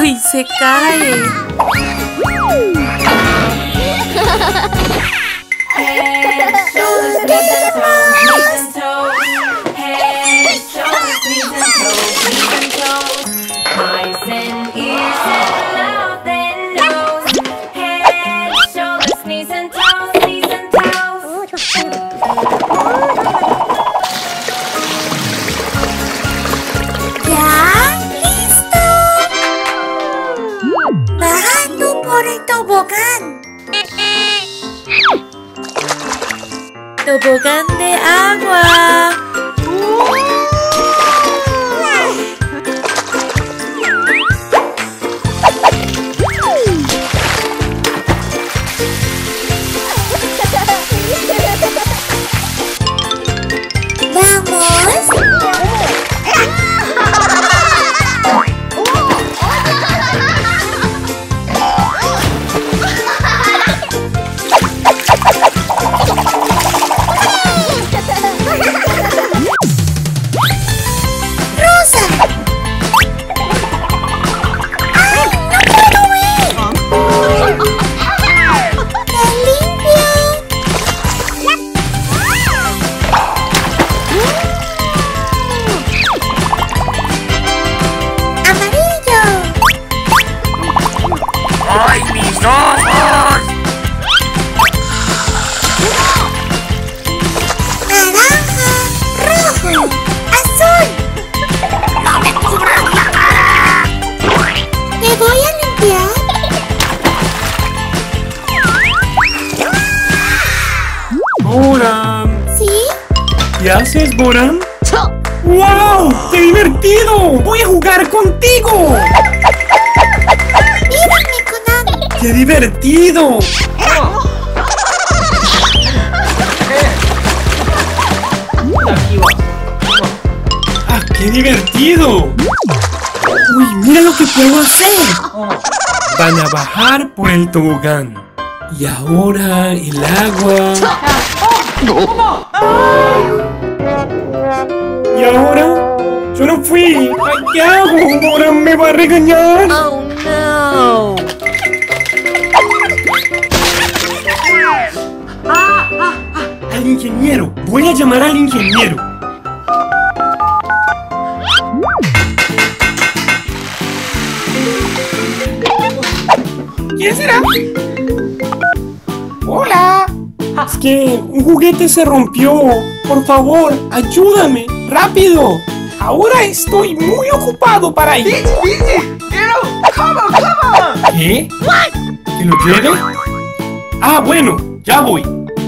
¡Uy! Se cae. Tobogán de agua. ¿Qué haces, Boran? ¡Wow! ¡Qué divertido! ¡Voy a jugar contigo! ¡Mírame, Conan! ¡Qué divertido! ¡Ah, qué divertido! ¡Uy, mira lo que puedo hacer! Van a bajar por el tobogán. Y ahora el agua... ¿Y ahora? ¡Yo no fui! ¡Ay, qué hago! ¡Ahora me va a regañar! ¡Oh, no! ¡Al ingeniero! ¡Voy a llamar al ingeniero! ¿Quién será? ¡Hola! Es que un juguete se rompió. Por favor, ayúdame. ¡Rápido! Ahora estoy muy ocupado para ir. ¿Qué? ¿Que lo lleve? Ah, bueno, ya voy.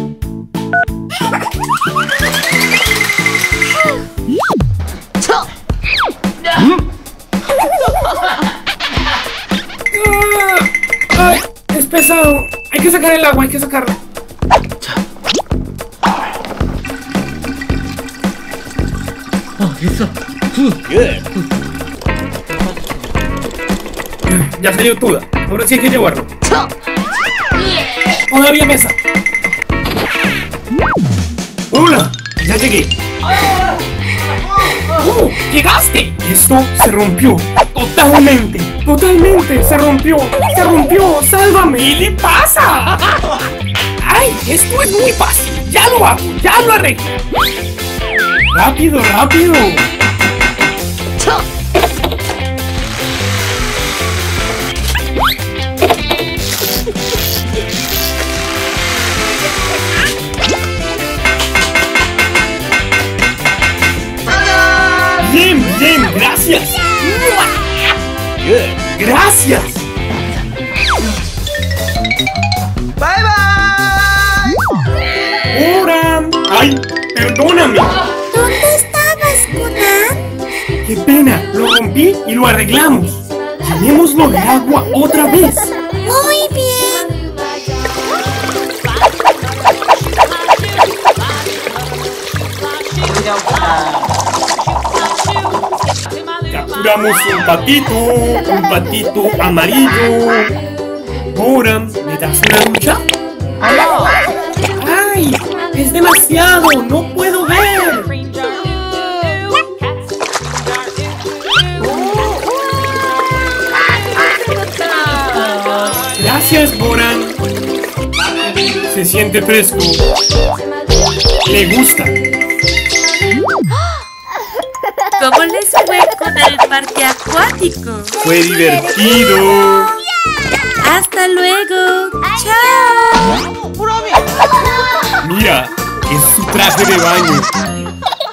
Ay, es pesado. Hay que sacar el agua, hay que sacarlo. Ya salió toda. Ahora sí hay que llevarlo. Todavía mesa. Hola, ya llegué. ¡Llegaste! Esto se rompió. Totalmente. Totalmente. Se rompió. Se rompió. ¡Sálvame! ¿Qué le pasa? ¡Ay! Esto es muy fácil. Ya lo hago. Ya lo arreglo. ¡Rápido, rápido! Bien, bien, gracias. Gracias. Bye bye. ¡Hola! ¡Ay! ¡Perdóname! ¿Dónde estabas, Conan? ¡Qué pena! Lo rompí y lo arreglamos. Llenémoslo de agua otra vez. Muy bien. Capturamos un patito amarillo. Ahora, ¿me das una ducha? ¡Ay! ¡Es demasiado! ¡No puedo ver! Gracias, Boran. Se siente fresco. Le gusta. ¿Cómo les fue con el parque acuático? Fue divertido. ¡Hasta luego! ¡Chao! Mira, es su traje de baño.